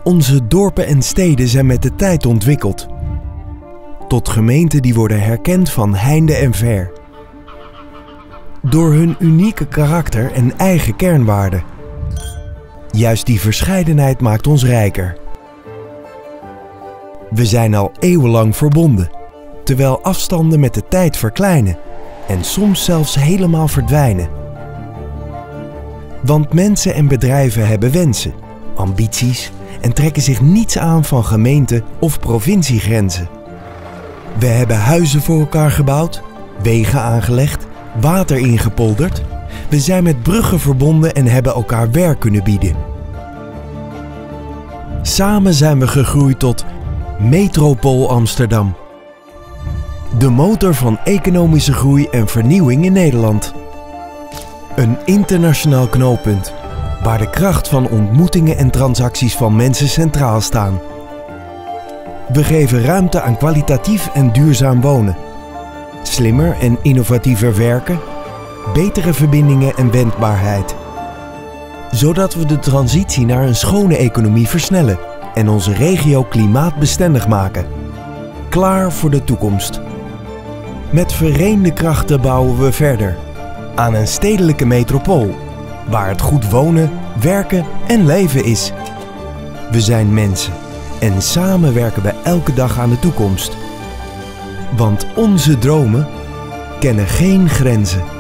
Onze dorpen en steden zijn met de tijd ontwikkeld. Tot gemeenten die worden herkend van heinde en ver. Door hun unieke karakter en eigen kernwaarden. Juist die verscheidenheid maakt ons rijker. We zijn al eeuwenlang verbonden, terwijl afstanden met de tijd verkleinen en soms zelfs helemaal verdwijnen. Want mensen en bedrijven hebben wensen, ambities en trekken zich niets aan van gemeente- of provinciegrenzen. We hebben huizen voor elkaar gebouwd, wegen aangelegd, water ingepolderd. We zijn met bruggen verbonden en hebben elkaar werk kunnen bieden. Samen zijn we gegroeid tot Metropool Amsterdam. De motor van economische groei en vernieuwing in Nederland. Een internationaal knooppunt, waar de kracht van ontmoetingen en transacties van mensen centraal staan. We geven ruimte aan kwalitatief en duurzaam wonen. Slimmer en innovatiever werken. Betere verbindingen en wendbaarheid. Zodat we de transitie naar een schone economie versnellen en onze regio klimaatbestendig maken. Klaar voor de toekomst. Met vereende krachten bouwen we verder aan een stedelijke metropool, waar het goed wonen, werken en leven is. We zijn mensen en samen werken we elke dag aan de toekomst. Want onze dromen kennen geen grenzen.